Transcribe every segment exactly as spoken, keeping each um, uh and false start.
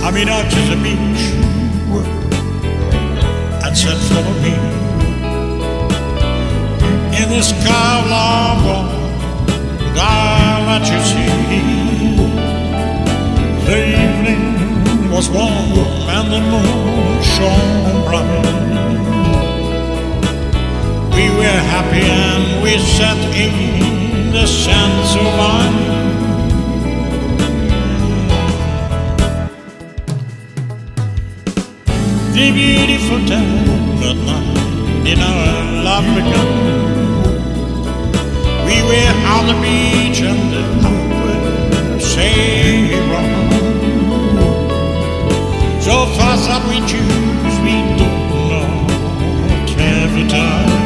I mean out to the beach and said follow me. In the sky of lava, I'll let you see. The evening was warm and the moon shone bright. We were happy and we sat in the sands of wine. The beautiful time that night in our love began. We were on the beach and the hour sailed on. So fast that we choose, we do not have the time.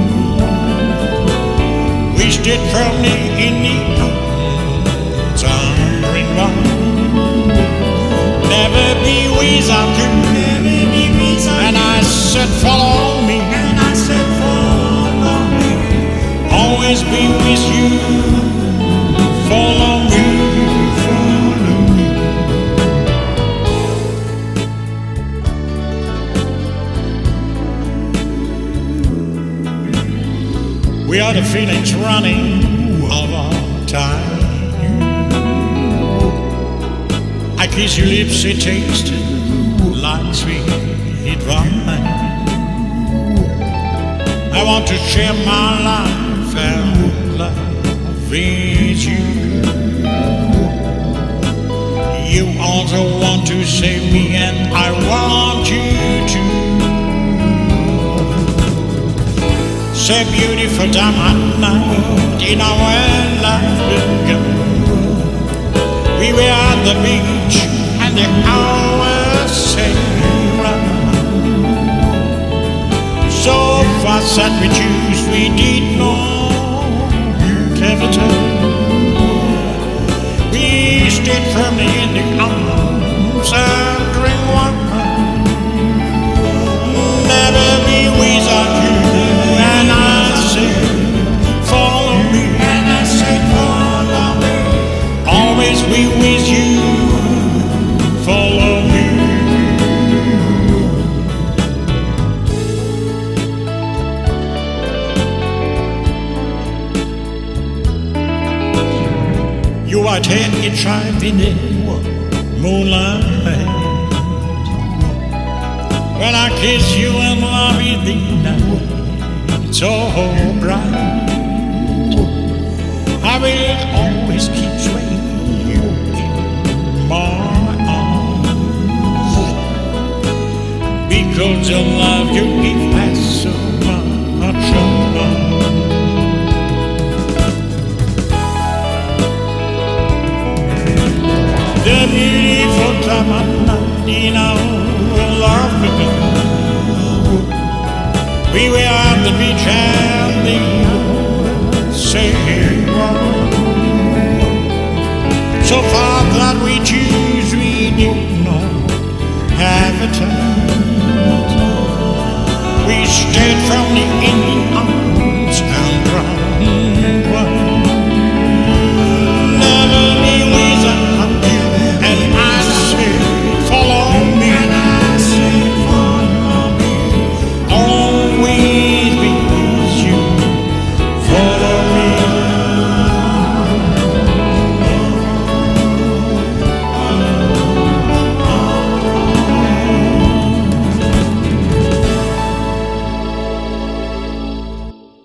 We stood firmly in the arms and ring wide. Never be without you. And I said, follow me. And I said, follow me. Always be with you. Follow me. Follow me. We are the feelings running all our time. I kiss your lips, it tastes like sweet wine. I want to share my life and love with you. You also want to save me, and I want you to. Say beautiful time at night in our life began. We were at the beach and the hours sailed. So fast that we choose, we did not have a time. We stayed firmly in the arms and drank wine. Never be without you. And I said, follow me. And I said, follow me. Always be with you. Follow me. Your white hair, it shines in the moonlight. When I kiss you and love you the night, it's so bright. I will always keep swaying you in my arms, because the love you give has so much love. The beautiful time of night in our love began. We were at the beach and the sail on. So far that we choose, we did not have a time. We stayed from the Indian